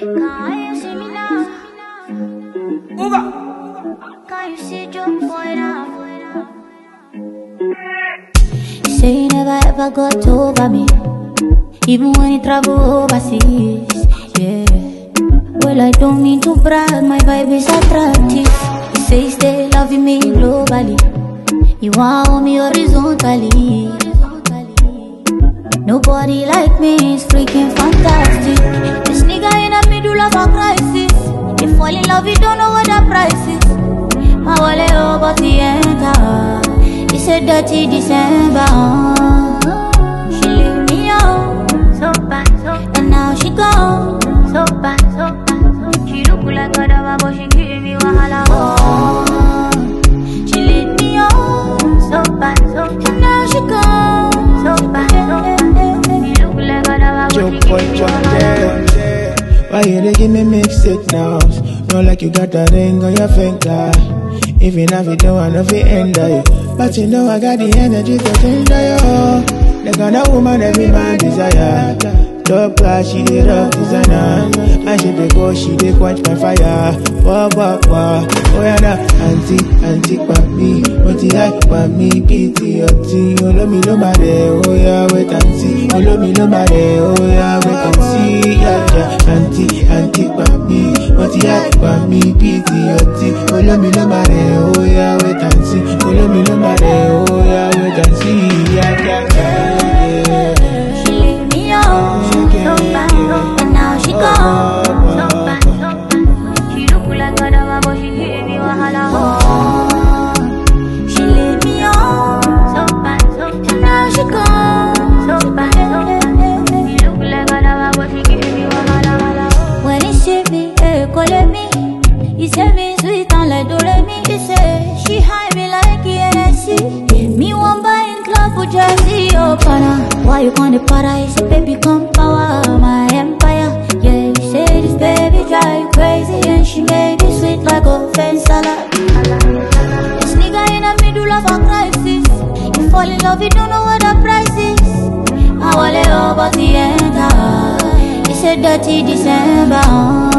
Can you see me now? Can you see Joeboy now? You say you never ever got over me, even when you travel overseas, yeah. Well, I don't mean to brag, my vibe is attractive. You say you stay loving me globally, you want hold me horizontally. Nobody like me is freaking fantastic. This nigga in the middle of a crisis. You fall in love, you don't know what the price is. My wole over the enter. It's a dirty December. She leave me out, so bad, and now she gone, so bad, so bad. She look like adaba, but she give me wahala. She leave me out, so bad, and now she gone, so bad, so bad. She look like adaba, but she give me wahala. Why you dey give me mixed signals? Not like you got a ring on your finger. Even if you don't want to enter you, but you know I got the energy to tender you. The kind of woman every man desire. Top class, she dey rock designer, and she dey go, she dey quench my fire. Wah wah wah, oh yeah na, auntie pa me, oti ay pa me, pity oti. Olo mi lo mare, oh yeah wait and see. Olo mi lo mare, oh yeah wait and see. Yeah yeah, auntie pa me, oti ay pa me, pity oti. Olo mi lo mare, oh yeah wait and see. Olo mi lo mare, oh yeah wait and see. Yeah yeah yeah. And now she gone, so bad, so bad. She look like adaba, but she give me wahala. She leave me on, so bad, so bad. And now she gone, so bad, so bad. She look like adaba, but she give me wahala. When he see me, call me. He say me sweet and like do-re-mi. He say she high me like ENSC. Me one buy in club for Jersey, oh pana. Why you gonna para? He say baby come power my empire. Yeah, you say this baby drive you crazy, and she made me sweet like a fence salad. This nigga in the middle of a crisis. You fall in love, you don't know what the price is. I wole over the enter. It's a dirty December.